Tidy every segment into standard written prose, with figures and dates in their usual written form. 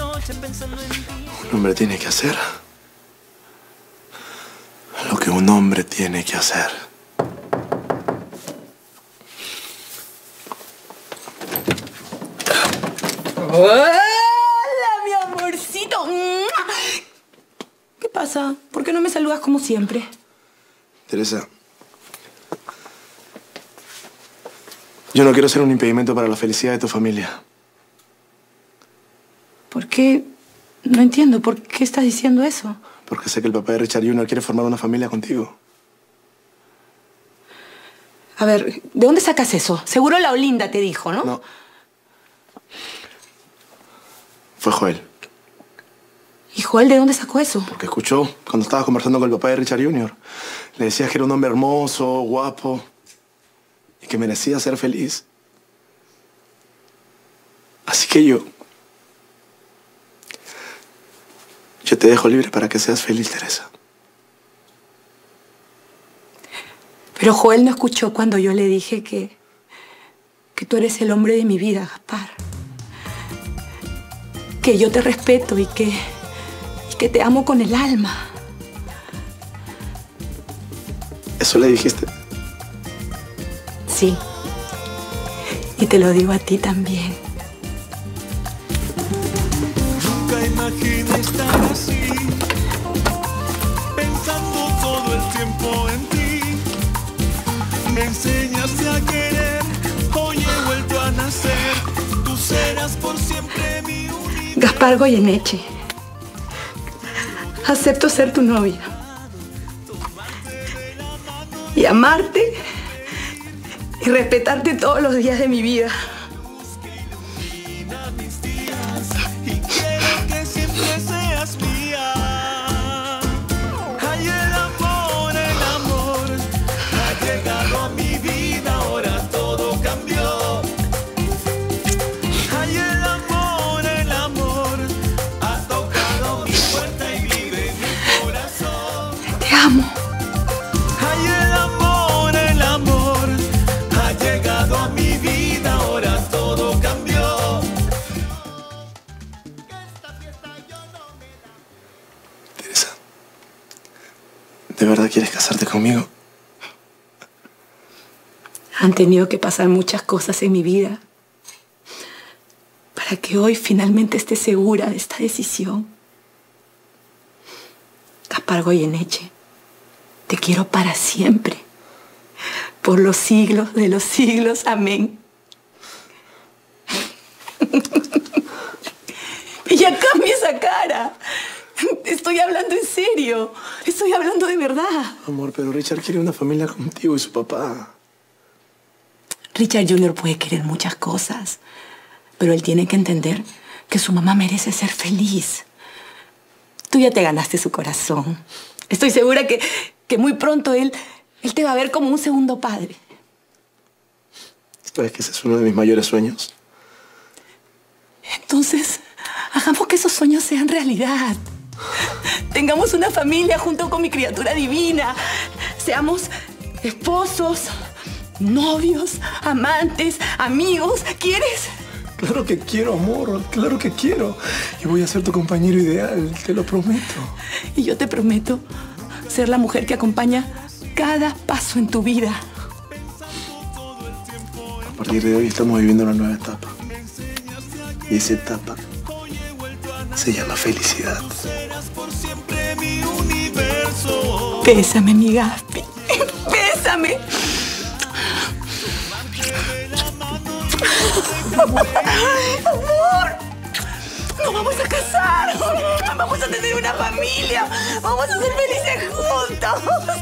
Un hombre tiene que hacer lo que un hombre tiene que hacer. ¡Hola, mi amorcito! ¿Qué pasa? ¿Por qué no me saludas como siempre? Teresa, yo no quiero ser un impedimento para la felicidad de tu familia. ¿Por qué? No entiendo. ¿Por qué estás diciendo eso? Porque sé que el papá de Richard Jr. quiere formar una familia contigo. A ver, ¿de dónde sacas eso? Seguro la Olinda te dijo, ¿no? No. Fue Joel. ¿Y Joel de dónde sacó eso? Porque escuchó cuando estabas conversando con el papá de Richard Jr. Le decías que era un hombre hermoso, guapo y que merecía ser feliz. Así que yo te dejo libre para que seas feliz, Teresa. Pero Joel no escuchó cuando yo le dije que tú eres el hombre de mi vida, Gaspar. Que yo te respeto y que te amo con el alma. ¿Eso le dijiste? Sí. Y te lo digo a ti también. Nunca imaginé estar así, pensando todo el tiempo en ti. Me enseñaste a querer, hoy he vuelto a nacer. Tú serás por siempre mi única. Gaspar Goyeneche, acepto ser tu novia y amarte y respetarte todos los días de mi vida. Y quiero que siempre seas mía. Ay, el amor ha llegado a mi vida, ahora todo cambió. Ay, el amor ha tocado mi puerta y vive en mi corazón. Te amo. Ay, el amor ha llegado a mi vida, ahora todo cambió. Teresa, ¿de verdad quieres casarte conmigo? Han tenido que pasar muchas cosas en mi vida para que hoy finalmente esté segura de esta decisión. Gaspar Goyeneche, te quiero para siempre, por los siglos de los siglos. Amén. Y ya cambia esa cara. Estoy hablando en serio. Estoy hablando de verdad. Amor, pero Richard quiere una familia contigo y su papá. Richard Jr. puede querer muchas cosas, pero él tiene que entender que su mamá merece ser feliz. Tú ya te ganaste su corazón. Estoy segura que muy pronto él te va a ver como un segundo padre. ¿Sabes que ese es uno de mis mayores sueños? Entonces, hagamos que esos sueños sean realidad. Tengamos una familia junto con mi criatura divina. Seamos esposos, novios, amantes, amigos. ¿Quieres? Claro que quiero, amor. Claro que quiero. Y voy a ser tu compañero ideal, te lo prometo. Y yo te prometo ser la mujer que acompaña cada paso en tu vida. A partir de hoy estamos viviendo una nueva etapa. Y esa etapa se llama felicidad. Bésame, mi Gaspi. Bésame. Amor, nos vamos a casar. Vamos a tener una familia. Vamos a ser felices juntos.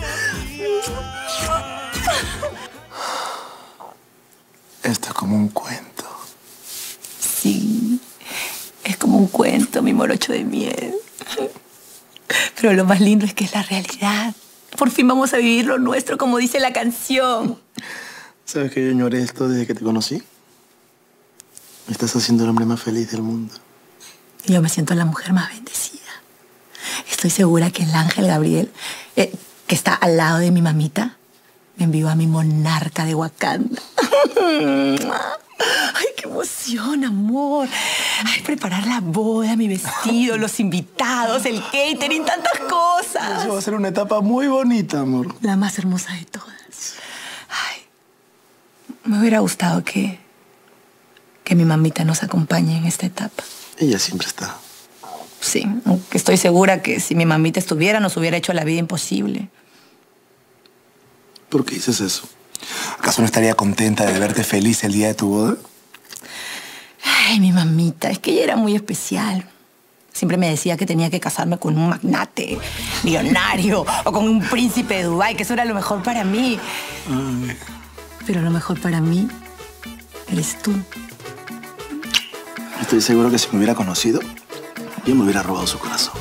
Esto es como un cuento. Sí, es como un cuento, mi morocho de miel. Pero lo más lindo es que es la realidad. Por fin vamos a vivir lo nuestro, como dice la canción. ¿Sabes que yo añoré esto desde que te conocí? Me estás haciendo el hombre más feliz del mundo. Yo me siento la mujer más bendecida. Estoy segura que el ángel Gabriel, que está al lado de mi mamita, me envió a mi monarca de Wakanda. ¡Ay, qué emoción, amor! Ay, preparar la boda, mi vestido, los invitados, el catering, tantas cosas. Eso va a ser una etapa muy bonita, amor. La más hermosa de todas. Ay, me hubiera gustado que mi mamita nos acompañe en esta etapa. Ella siempre está. Sí, aunque estoy segura que si mi mamita estuviera, nos hubiera hecho la vida imposible. ¿Por qué dices eso? ¿Acaso no estaría contenta de verte feliz el día de tu boda? Ay, mi mamita, es que ella era muy especial. Siempre me decía que tenía que casarme con un magnate, millonario, o con un príncipe de Dubái, que eso era lo mejor para mí. Ay. Pero lo mejor para mí eres tú. Estoy seguro que si me hubiera conocido, yo me hubiera robado su corazón.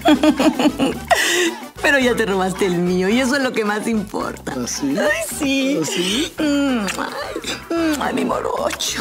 Pero ya te robaste el mío y eso es lo que más importa. ¿Ah, sí? Ay, sí. ¿Ah, sí? Ay, mi morocho.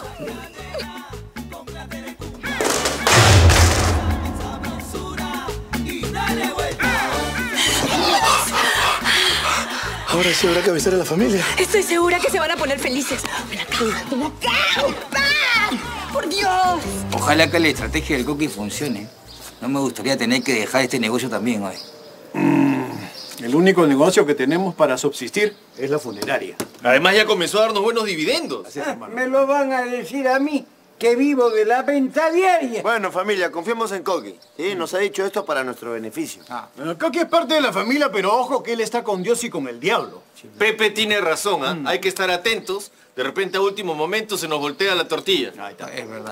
Ahora sí habrá que avisar a la familia. Estoy segura que se van a poner felices. Ven acá, ven acá. ¡Papá! ¡Por Dios! Ojalá que la estrategia del Coqui funcione. No me gustaría tener que dejar este negocio también hoy. El único negocio que tenemos para subsistir es la funeraria. Además ya comenzó a darnos buenos dividendos. Me lo van a decir a mí, que vivo de la venta diaria. Bueno, familia, confiemos en Coqui. Sí, nos ha dicho esto para nuestro beneficio. Bueno, Coqui es parte de la familia, pero ojo que él está con Dios y con el diablo. Pepe tiene razón, ¿ah? Hay que estar atentos. De repente a último momento se nos voltea la tortilla. Ahí está. Es verdad.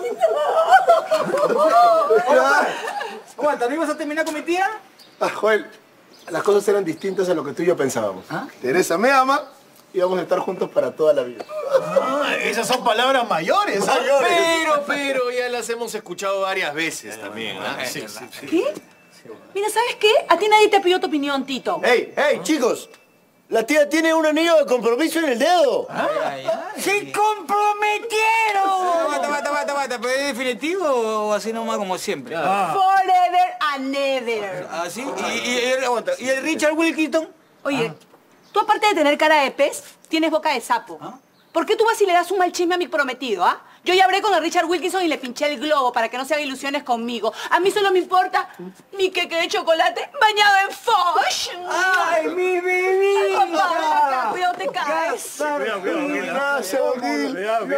Aguanta, ¿no ibas a terminar con mi tía? Ah, Joel, las cosas eran distintas a lo que tú y yo pensábamos. Teresa me ama y vamos a estar juntos para toda la vida. Ah, esas son palabras mayores. Pero ya las hemos escuchado varias veces también, ¿ah? Sí. ¿Qué? Mira, ¿sabes qué? A ti nadie te pidió tu opinión, Tito. ¡Ey, chicos! La tía tiene un anillo de compromiso en el dedo. ¡Se comprometieron! Bata. ¿Pero es definitivo o así nomás como siempre? Forever and ever. ¿Ah, sí? ¿Y el Richard Wilkinson? Oye, tú aparte de tener cara de pez, tienes boca de sapo. ¿Por qué tú vas y le das un mal chisme a mi prometido, ah? Yo ya hablé con el Richard Wilkinson y le pinché el globo para que no se haga ilusiones conmigo. A mí solo me importa mi queque de chocolate bañado en Foch. ¡Ay, mi bebida! Ay, papá, cuidado, te caes. Gracias, Gil.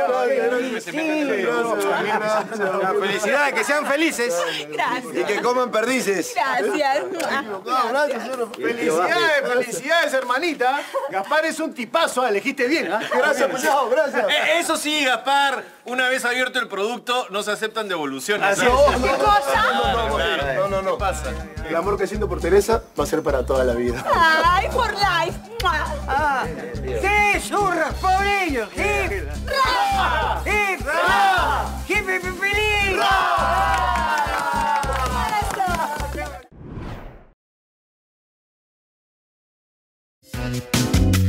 Felicidades, que sean felices. Gracias. Y que coman perdices. Gracias. Felicidades, hermanita. Gaspar es un tipazo, elegiste bien, ¿ah? Gracias, cuñado, gracias. Eso sí, Gaspar, una vez abierto el producto, no se aceptan devoluciones. ¿Qué cosa? No. ¿Qué pasa? El amor que siento por Teresa va a ser para toda la vida. Ay, for life. ¡Sí, zurras por ellos! ¡Hip! ¡Ra! ¡Hip! ¡Ra! ¡Hip, hip, hip, feliz! Eso.